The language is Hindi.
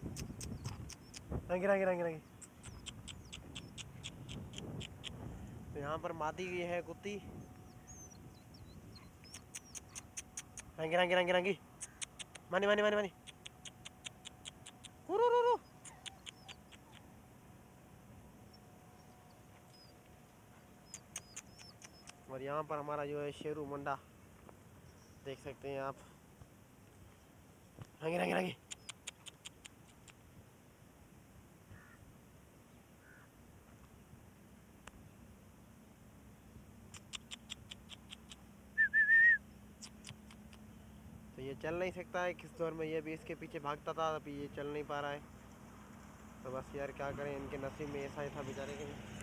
रंगी रंगी रंगी रंगी। तो यहाँ पर मादी की है कुत्ती। रंगी रंगी रंगी रंगी। मानी मानी मानी मानी। रू रू रू। और यहाँ पर हमारा जो है शेरू मुंडा देख सकते हैं आप। रंगी रंगी रंगी। तो ये चल नहीं सकता है किस दौर में, ये भी इसके पीछे भागता था, अभी ये चल नहीं पा रहा है। तो बस यार क्या करें, इनके नसीब में ऐसा ही था बेचारे के।